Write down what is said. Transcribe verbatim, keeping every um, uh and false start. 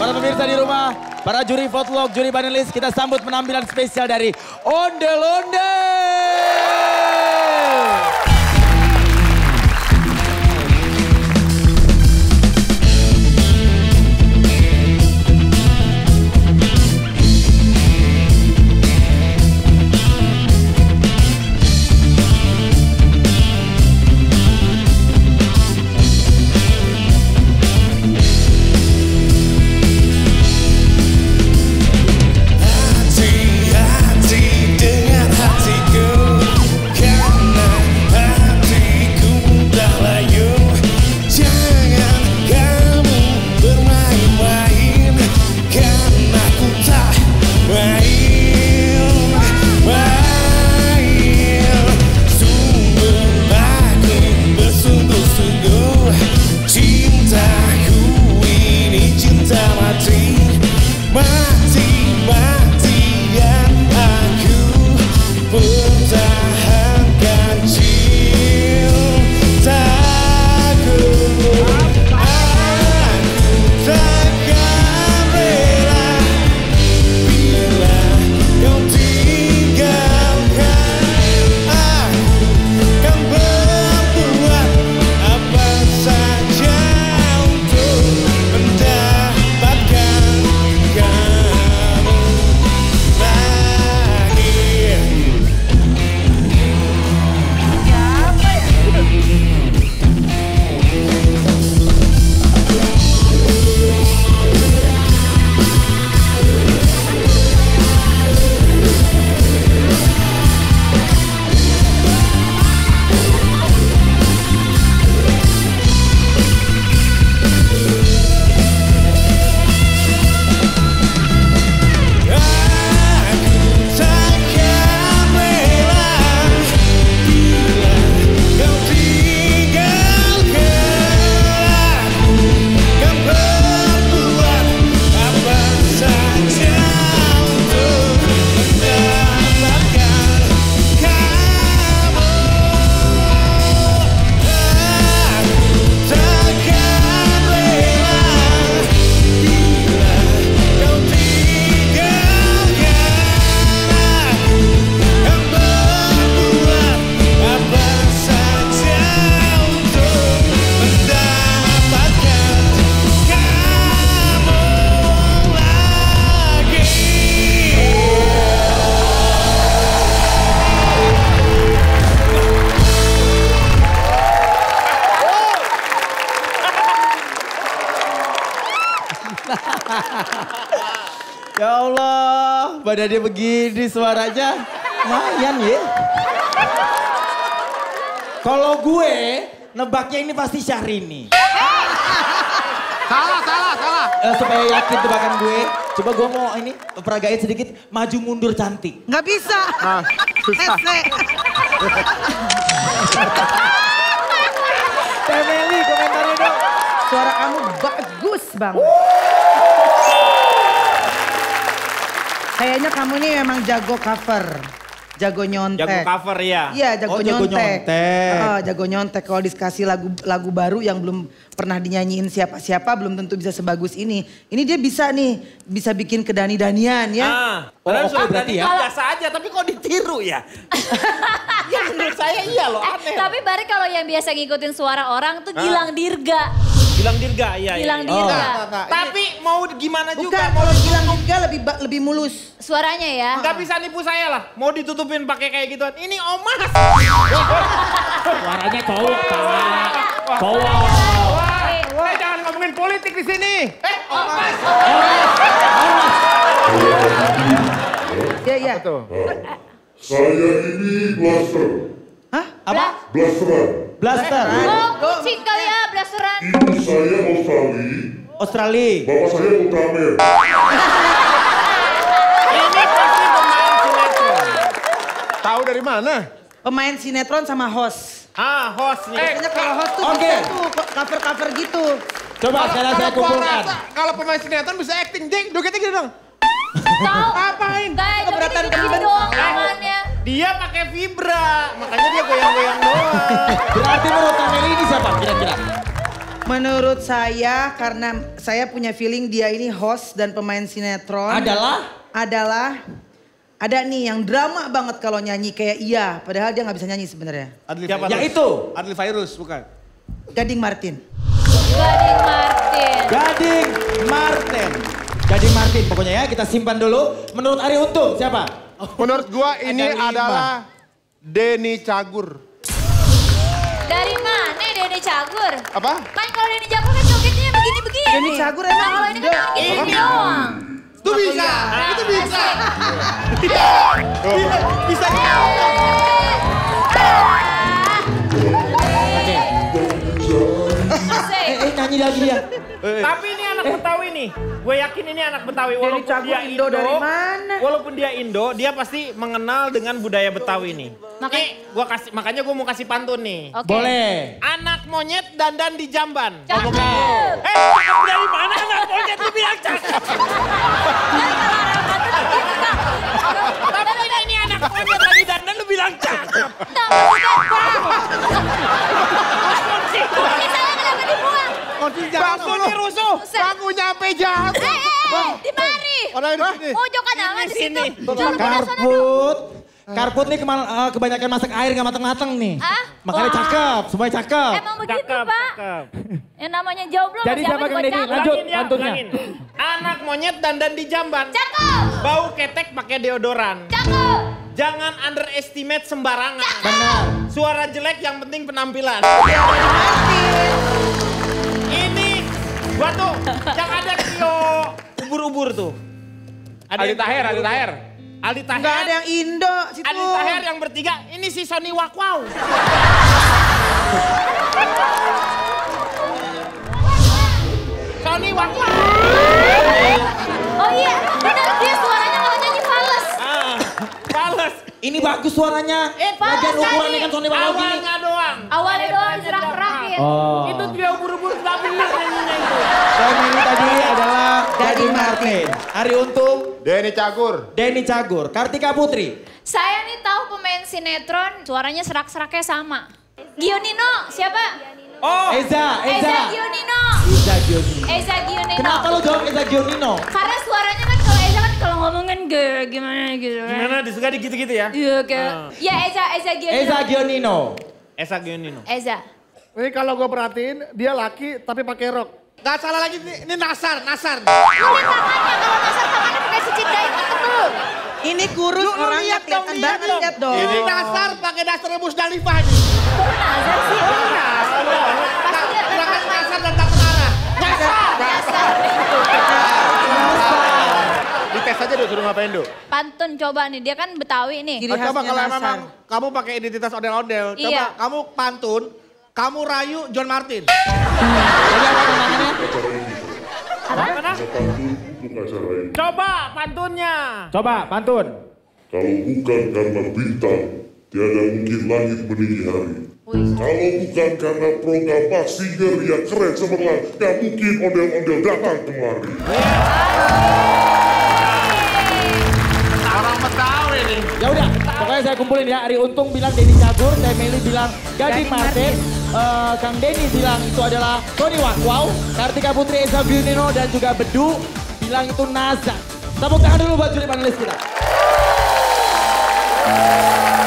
Para pemirsa di rumah, para juri vlog, juri panelis, kita sambut penampilan spesial dari Ondel Ondel. Ya Allah, badannya begini suaranya, lumayan ya. Kalau gue, nebaknya ini pasti Syahrini. Salah, salah, salah. Uh, supaya yakin tebakan gue, coba gue mau ini peragain sedikit, maju mundur cantik. Nggak bisa. Ah, susah. Temeli, komentarnya dong. Suara kamu bagus banget. Kayaknya kamu ini memang jago cover. Jago nyontek. Jago cover ya? Iya, jago oh, jago nyontek. nyontek. Oh, jago nyontek. Kalau dikasih lagu lagu baru yang belum pernah dinyanyiin siapa-siapa belum tentu bisa sebagus ini. Ini dia bisa nih, bisa bikin kedani-danian ya. Ah, Oh, padahal oke, suara berarti Dani ya. kan biasa aja, tapi kok ditiru ya? Ya menurut saya iya loh, Eh, aneh. tapi Bari kalau yang biasa ngikutin suara orang tuh Gilang Dirga. Bilang Dirga, iya. Gilang iya. Dirga. Nah, nah, nah, tapi mau gimana Bukan, juga. kalau bilang juga lebih ba- lebih mulus. Suaranya ya. Gak bisa nipu saya lah, mau ditutupin pakai kayak gituan. Ini omas. Suaranya cowok, Pak. Cowok. Wah, wah, jangan ngomongin politik di sini. Eh, omas. Iya, iya. Saya ini blaster. Hah? Apa? Blasteran. Blaster. Oh, kucing kali ya, blasteran. Ibu saya Australia. Australia. Bapak saya Ultraman. Ini pasti pemain sinetron. Tahu dari mana? Pemain sinetron sama host. Ah, hostnya. Biasanya kalau host tuh Oke. bisa tuh cover-cover gitu. Coba sekarang saya gua kumpulkan. rasa kalau pemain sinetron bisa acting, Jeng, jogetnya gitu dong. Tahu. Apain? Kayak Keberatan joget gitu ketiban. dong tangannya. Dia pakai vibra, makanya dia goyang-goyang doang. Berarti menurut Kang Meli ini siapa kira-kira? Menurut saya karena saya punya feeling dia ini host dan pemain sinetron. Adalah? Adalah ada nih yang drama banget kalau nyanyi kayak iya, padahal dia nggak bisa nyanyi sebenarnya. Adli Yang Virus. itu? Adli Virus, bukan? Gading Martin. Gading Martin. Gading Martin. Gading Martin pokoknya ya, kita simpan dulu. Menurut Ari Untung siapa? Menurut gua ini Ada lima. adalah Denny Cagur. Dari mana Denny Cagur? Apa? Kan kalau Denny Cagur kan jogetnya begini-begini. Denny Cagur emang Nah, kalau ini kan Indo. begini doang. Itu bisa, itu bisa. Bisa. Oke. Asik. Eh, eh nyanyi lagi dia. Tapi ini anak Betawi nih. Gue yakin ini anak Betawi. Walaupun Cagur dia Indo Indo, dari mana? walaupun dia Indo, dia pasti mengenal dengan budaya Betawi nih. Makanya- Nih, gua kasih, makanya gue mau kasih pantun nih. Oke. Boleh. Anak monyet dandan di jamban. Cakep. Eh, cakep dari mana anak monyet lu bilang cakep? Kan kalau orang pantun gitu Kak. Tapi ini, ini anak monyet lagi dandan lu bilang cakep. Nah, maksudnya Ini saya kenapa dibuang? Kunci jangan Bangku dulu. nih rusuh. Buset. Bangku nyampe jahat. Eh, eh, eh, di mari. Orang di sini. Pojokan amat di situ. sini. Jangan pada sana dong. Karput. Karput nih kemal- eh, kebanyakan masak air gak mateng-mateng nih. Ah? Makanya Wah. cakep, semuanya cakep. Emang begitu Cakep, Pak. cakep. Yang namanya jomblo Jadi masih siapa apa Kang juga Denny? cakep. Lanjut. Ulangin ya, pantunnya. ulangin. Anak monyet dandan di jamban. Cakep. Bau ketek pakai deodoran. Cakep. Jangan underestimate sembarangan. Benar. Suara jelek yang penting penampilan. Ini gua tuh yang ada Tio ubur-ubur tuh. Ada Aldi yang- Taher, Aldi Taher. Aldi Taher. Nggak ada yang Indo situ. Aldi Taher yang bertiga. Ini si Sony Wakwau. Sony Wakwau. Oh iya, benar dia suaranya kalau nyanyi fals. Ah, fales. Ini bagus suaranya. Eh, fals Lagian ukurannya tadi. kan Sony Wakwau gini. Awalnya doang. Awalnya doang diserak-serakin. Oh. Itu dia ubur-ubur tapi bener nyanyinya itu. Dan ini tadi adalah Gading Martin. Ari Untung, Denny Cagur. Denny Cagur, Kartika Putri. Saya nih tahu pemain sinetron suaranya serak-seraknya sama. Gionino, siapa? Oh, Eza, Eza Eza. Gionino. Eza Gionino. Eza Gionino. Kenapa lo jawab Eza Gionino? Karena suaranya kan kalau Eza kan kalau ngomongin ge- gimana gitu kan. gimana disuka di gitu-gitu ya? Iya kayak. Ya Eza, Eza Gionino. Eza Gionino. Esa Gionino. Eza. Ini kalau gue perhatiin dia laki tapi pakai rok. Gak salah lagi, ini, ini Nasar, Nasar. Lu lihat tangannya, kalau Nasar tangannya pakai secindai itu tebel. Ini kurus Lu- lu orangnya lihat dong, kelihatan lihat banget dong. lihat dong. Ini Nasar pakai dasar Musdalifah nih. Kok Nazar sih? Pasti dia Kurangkan Nasar dan tak terarah. Nasar. Nasar. Dites aja dulu, suruh ngapain dulu. Pantun coba nih, dia kan Betawi nih. Ciri Oh, coba khasnya kalau Nasar. memang kamu pakai identitas ondel-ondel, coba Iya. kamu pantun, kamu rayu John Martin. Jadi apa tantangannya? acara ini. Mana? Ada pantun untuk acara ini. Coba pantunnya. Coba pantun. Kalau bukan karena bintang, tiada mungkin langit meninggi hari. Kalau bukan karena program Pak Singer yang keren cemerlang, gak mungkin ondel-ondel datang kemari. Orang Betawi nih. Ya udah, pokoknya saya kumpulin ya. Ari Untung bilang Denny Cagur, Teh Meli bilang Gading Martin, eh, Kang Denny bilang itu adalah Sony Wakwau, Kartika Putri, Eza Gionino dan juga Bedu bilang itu Nazar. Tepuk tangan dulu buat juri panelis kita.